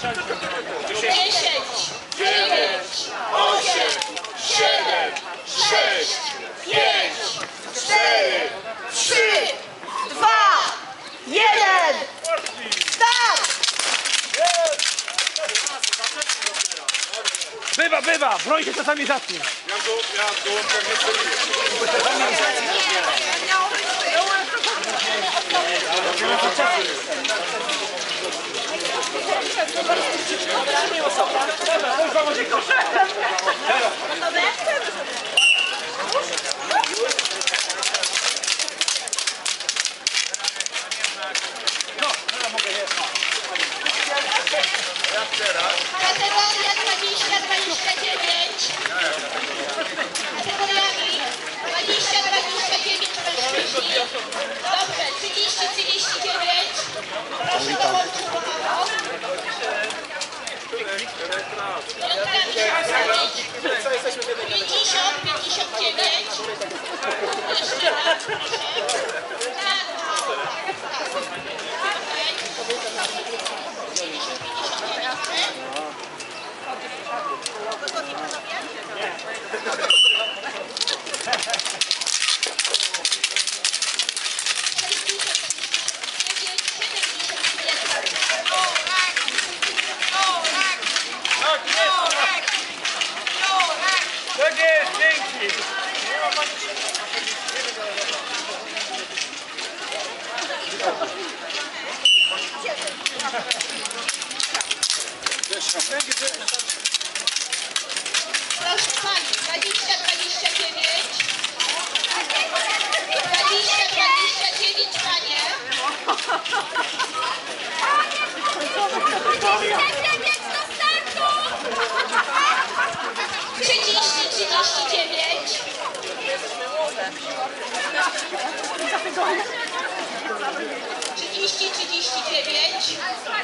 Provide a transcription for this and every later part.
8, 7, 6, 5, 4, 3, 2, 1, start! Bywa, broń się czasami zatnie. Ja w gołąbkach nie strzeliłem. Kategoria 20-29. Kategoriami 20-29 mężczyźni. Dobrze, 30-39. Proszę dołączyć do mało. 50-59. Jeszcze raz, proszę. Tak jest, dzięki. Proszę pani, 20-29. 20-29 panie. 30-39. 30-39.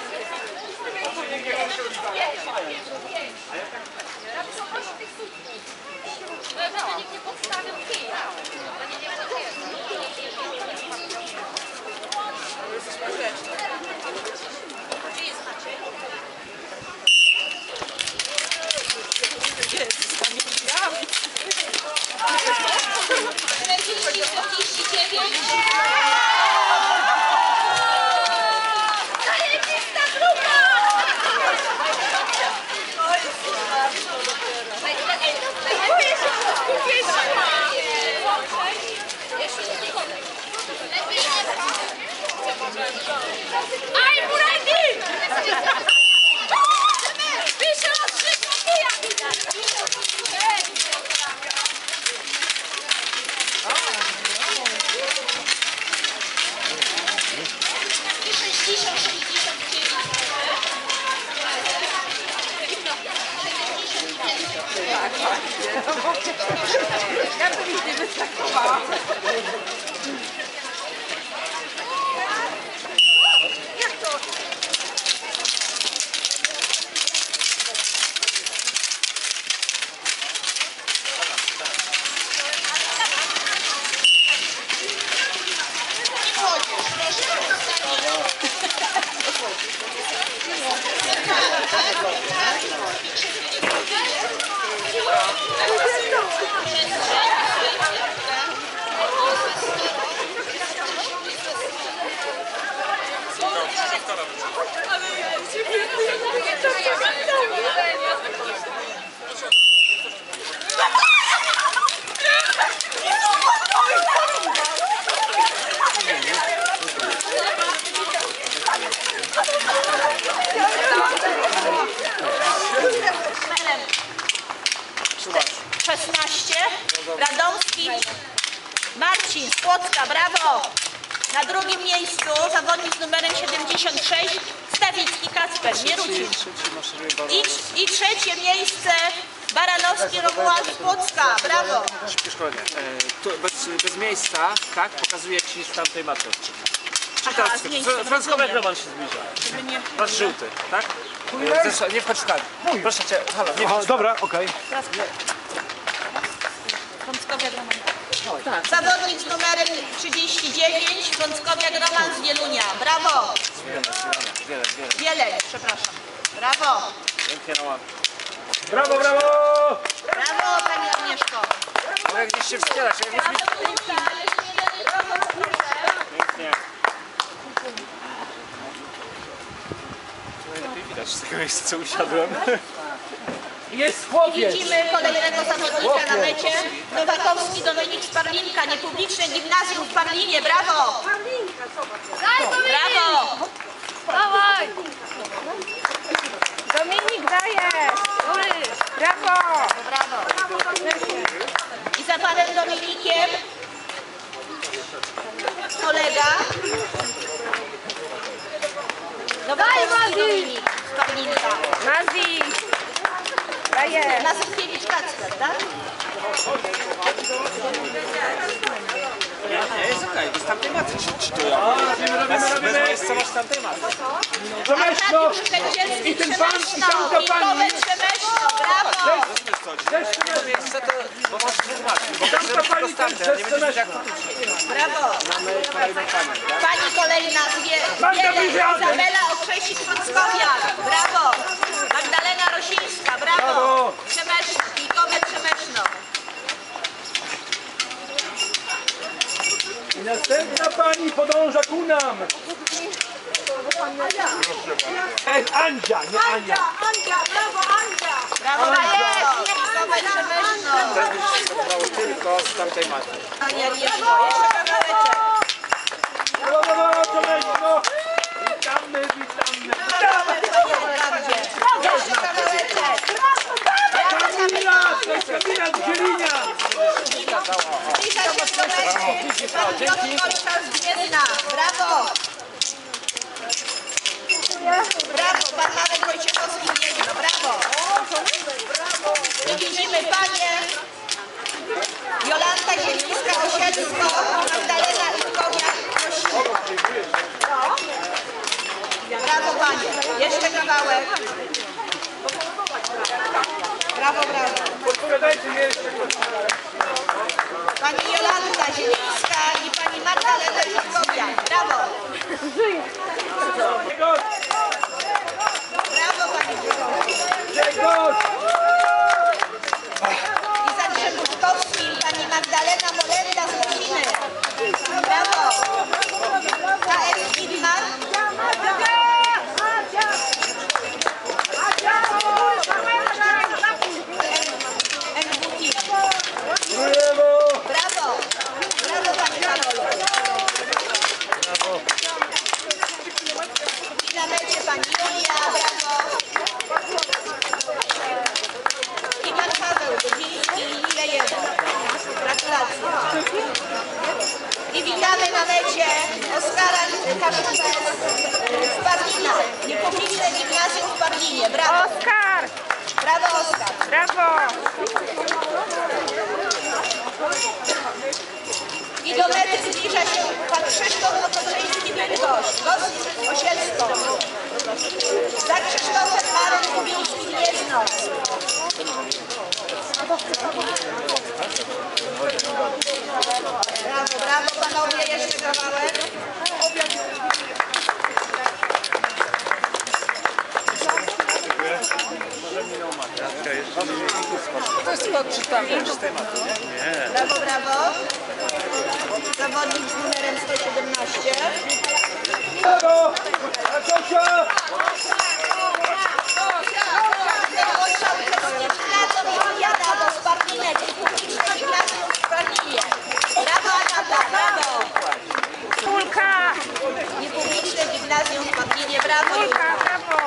Nikt nie podstawił kija. Zajebista grupa! Aj, Buraki! Pisze o 3 kija! Ja to nigdy nie wystakowałam. Jak to? Numer 16, Radomski Marcin z Płocka, brawo! Na drugim miejscu zawodnik z numerem 76, Stawicki Kacper, Mierucin. I trzecie miejsce, Baranowski Romuald z Płocka, brawo! Tu bez miejsca, tak, pokazuje ci z tamtej mapy. Aha, z miejsca, Francowy rozumiem. Roman się zbliża. Żeby nie... Masz żółty, tak? Nie wchodź w kadr. Proszę cię, halo, nie wchodź. Dobra, okej. Frąckowiak Roman. Zawodnik z numerem 39, Frąckowiak Roman z Wielunia, brawo! Wiele. Wieleń, przepraszam. Brawo. Pięknie na łapie. Brawo, brawo! Brawo, pani Agnieszko. Mogę gdzieś się wspierać, jak mi... Pięknie. Najlepiej widać z tego miejsca, co usiadłem. Jest chłopiec! Widzimy kolejnego zawodnika na mecie. Nowakowski Dominik z Parlinka, niepubliczne gimnazjum w Parlinie. Brawo! Daj, Dominik! Brawo! Dawaj! Dominik daje! Brawo! Brawo! I za panem Dominikiem kolega. Nowakowski Dominik z Parlinka. Mazi! Daje! Lasowkiewicz Kacper, tak? Nie, jest okej, bez tamtej maty czytują. Bez miejsca masz tamtej maty. Przemeszno! Kędzierski, I ten pan, i Przemeszno, tamta Wilkowe, pani! Przemeszno, brawo! To miejsce to... Bo masz wytłumaczyć, bo Tamta tak, pani żeby dostępne, też a nie będziesz jak Przemeszno. Brawo! mamy kolejną panią, tak? Pani kolejna, Banda Wiele, Wywiady. Izabela Okrzesik-Wrocławiak, brawo! Magdalena Rosińska, brawo! Brawo. Przemeszno, Wilkowe, Przemeszno. I następna pani podąża ku nam! Andzia, nie Ania! Brawo, Wilkowe, Przemeszno. Teraz by się spodobało tylko z tamtej maty. Pani Agnieszko, jeszcze kawałeczek. Brawo, brawo, Przemeszno! Witamy, witamy! Brawo, panie Rolandzie. Jeszcze kawałeczek. Kamila, to jest Kamila z Zielinia! Zbliża się do mety. Pan Piotr Kolczak z Gniezna, brawo! Brawo, pan Marek Wojciechowski z Gniezna, brawo! I widzimy panie Jolanta Zielińska-Osiecko, Magdalena Itkowiak, brawo panie, jeszcze kawałek. Brawo, brawo. Podpowiadajcie mi jeszcze. Pani Jolanta Zielińska i pani Magdalena Itkowiak, brawo! Grzegorz, Brawo pani Grzegorz. Grzegorz! I za Grzegórzkowski pani Magdalena Molenda z Łociny. Brawo! KS Kidman. MWT. Brawo! Brawo! Brawo pani Karolu. I na mecie pani Julia, brawo! I pan Paweł Dudziński i Lilejewo. Gratulacje. I witamy na mecie Oskara Kaszubę z Barlina. Niepubliczne gimnazjum w Barlinie. Brawo! Oskar! Brawo Oskar! Brawo! I do mety zbliża się pan Krzysztof Okoczyński Bydgoszcz, gość Osielsko. Za Krzysztofem Marek Kubiński Gniezno. Brawo, brawo panowie, jeszcze kawałek. To jest chyba czytamy z tej maty, nie? Brawo, brawo. Zawodnik z numerem 117. Brawo! Rakosia! Najmłodsza uczestniczka to Wiktoriana, bo z Parlinek, publiczne gimnazjum w Parlinie. Brawo Agata, brawo. Kulka! Niepubliczne gimnazjum w Parlinie, brawo Julka. Kulka, brawo!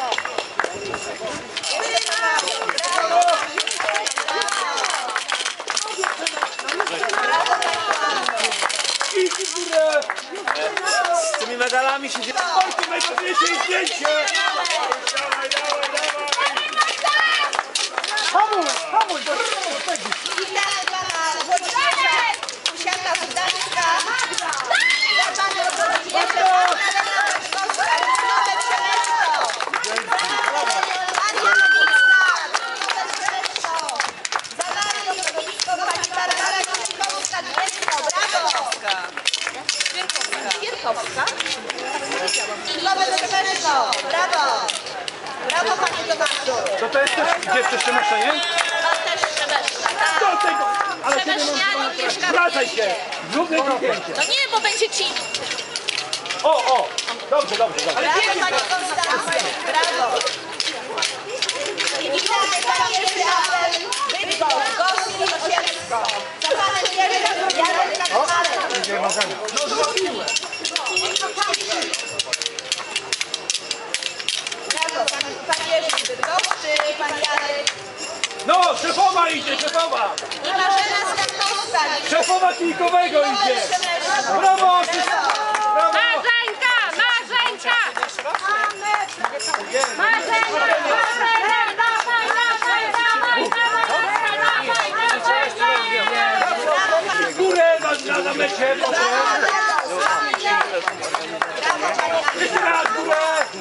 I górę! Z tymi medalami się dzieje. Ojcu, najważniejsze jest zdjęcie! Dawaj, dawaj, dawaj! Hamuj, do tego! Witamy pana Włodzimierza Kusiaka z Gdańska. Za panem Włodzimierzem Magdalena Waszkowska, Nowe Przemeszko. Ania Nowicka, Nowe Przemeszko. Za Marią Nowicką pani Barbara Krzykowska, Gniezno, brawo. Świerkowska. I Nowe Przemeszko, brawo. Brawo pani pani do marszu. To jest też dziewczę Szemesza, nie? Mam też Szemeszna, tak. Do tego! Ale ty nie Szemesznianin mieszka... wracaj się! Zrób tego zdjęcie. No nie, bo będzie ci... O! Dobrze. Brawo pani Konstancjo, brawo. I witamy pani Izabel, Bydgoszcz, Gostyń, Osielsko. Za panem Jarek Kaczmarek. No zrobiłem! Brawo, pan Jerzy z Bydgoszczy, pan Jarek. No, szefowa idzie, szefowa! I Marzena z Kartowska. Szefowa Kijkowego idzie! Brawo! Brawo! Marzenka! Marzenka! Marzenka! Górę na mecie, proszę! Jeszcze raz górę!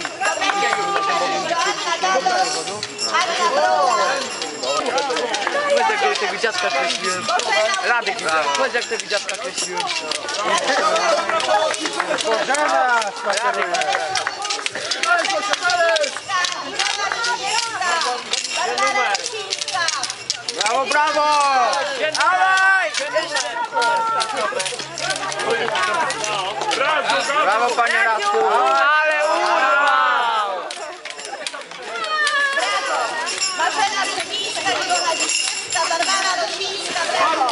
Powiedz jak tego dziadka kreśliłem. Radek mi dał. Powiedz jak tego dziadka kreśliłem. Bożena! Brawo, brawo! Dawaj! Brawo panie Radku! Ale urwał! Marzena Rosińska, Ilona Wiśniewska, Barbara Rosińska, brawo.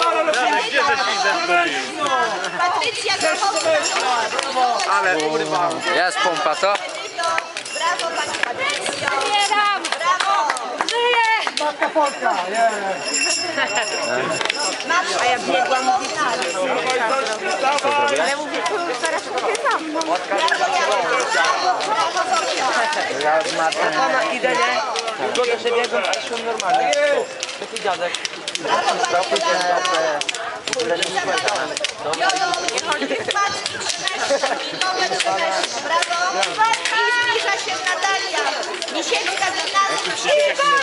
Patrycja Grochowska, Ale urwał! Jest pompa, co? brawo pani Patrycjo. Zbieram! Brawo. Żyję! Matka Polka! A ja biegłam w Ale mówię, teraz kupię sam. Brawo Zosia. Ja z matką. Idę, nie? Zgodę sobie biegłem, patrzyłem normalnie. Taki dziadek. Brawo pani Brawo. I zbliża się Natalia. Misiewska gimnazjum.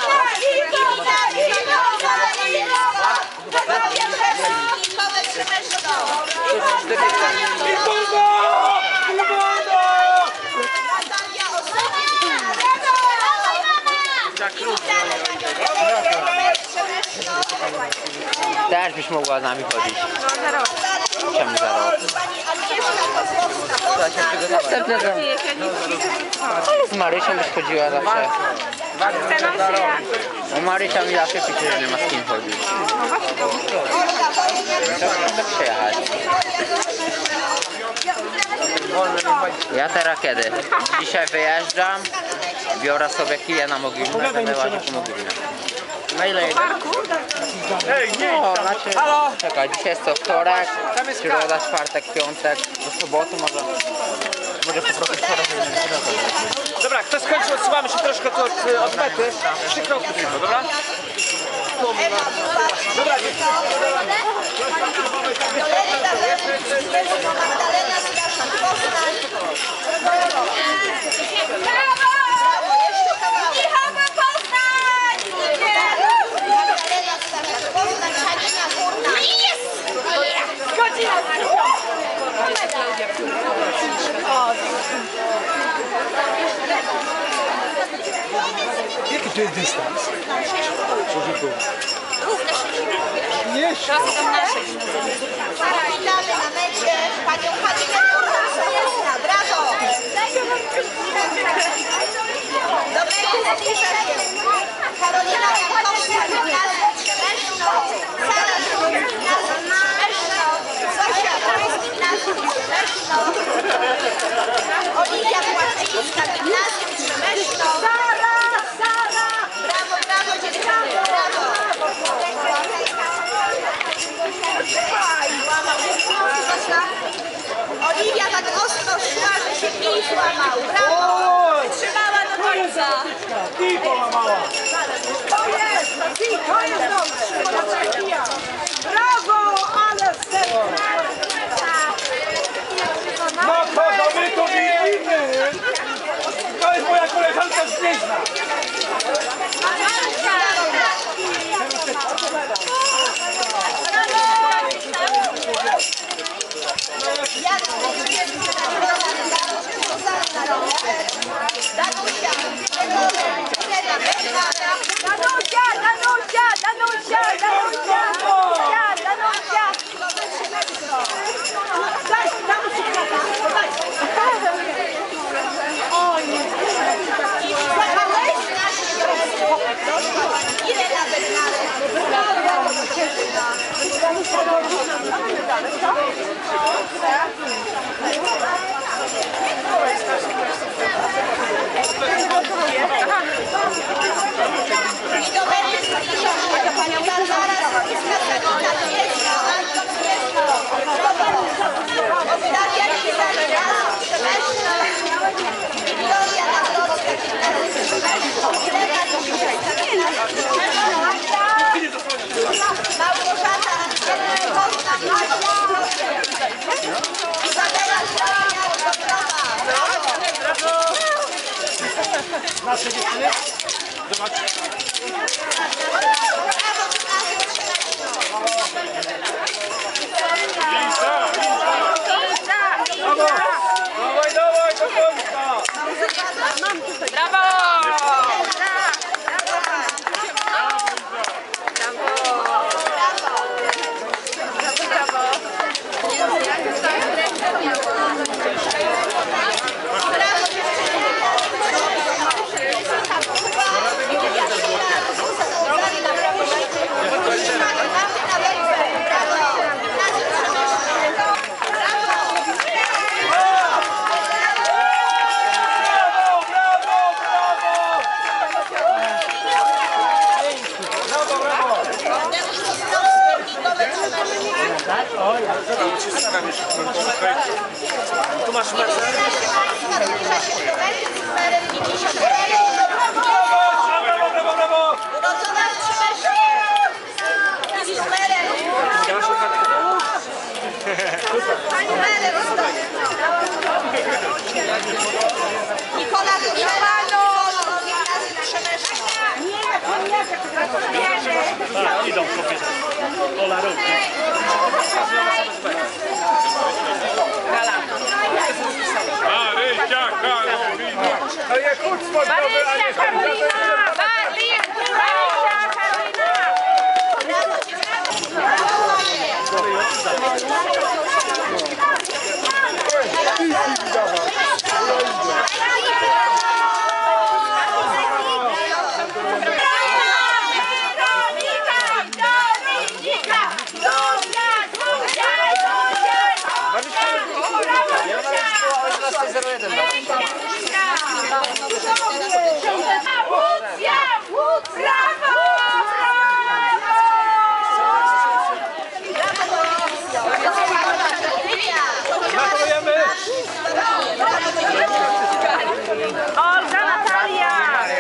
Panowie Brzezki, Kołek Szymeszko. Natalia Też byś mogła z nami chodzić. Czemu za rok? Trzeba się przygotować. Ale z Marysią byś chodziła zawsze. Chce nam się jak? No Marysia mi zawsze pisze, że nie ma z kim chodzić. Trzeba przyjechać. Ja teraz kiedy? Dzisiaj wyjeżdżam, biorę sobie kije na Mogilne, będę łaził po Mogilne. Na ile jedziesz? No, znaczy, czekaj, dzisiaj jest to wtorek, środa, czwartek, piątek, do soboty może po prostu wtorek. Dobra, kto skończył, odsuwamy się troszkę tu od mety. 3 kroki tylko, dobra? Magdalena Straszak, Poznań. Jaki to jest dystans? Nie, Witamy na mecie panią Halinę Kurwa-Zajesna. Brawo! Do mety zbliża się Karolina Jankowska, gimnazjum Trzemeszno, Sara Żuk, gimnazjum Trzemeszno, Zosia Wójt, gimnazjum Trzemeszno, Oliwia Płacińska, gimnazjum Trzemeszno. Brawo, brawo dziewczyny, brawo! Oliwia tak ostro szła, że się kij złamał. Brawo! Wytrzymała do końca. Kij połamała. To jest Brawo, ale No kogo my tu widzimy? To jest moja koleżanka z Gnieźna. Tu masz metr. Zbliża się do mety z numerem 54. Brawo, brawo, brawo! Urodzona w Trzebesznie. I z numerem. Nikola Duszewano. Gimnazjum Trzebeszno. Idą kobiety. Polarówki. Marysia Karolina. A jak chód sportowy, a nie Karolina! Marysia Karolina! Gratulujemy! Olga Natalia!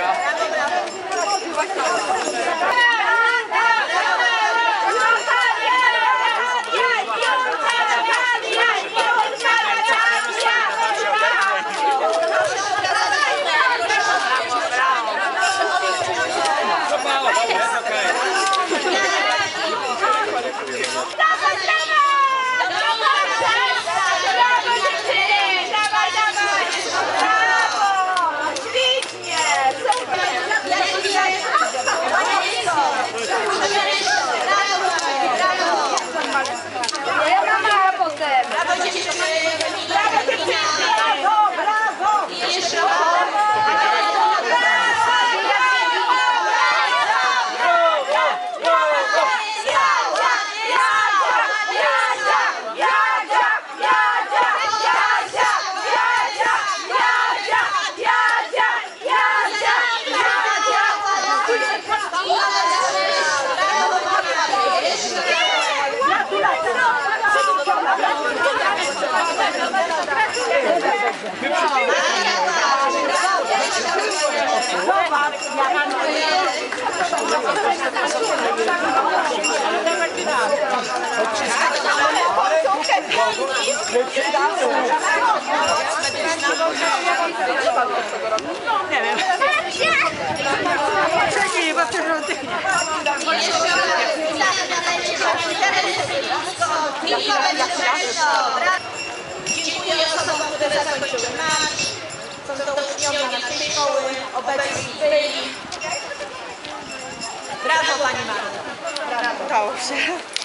Dziękuję osobom, które zakończyły marsz. Są to uczniowie naszej szkoły, obecni byli. Brawo Pani Marto. Brawo. Udało się.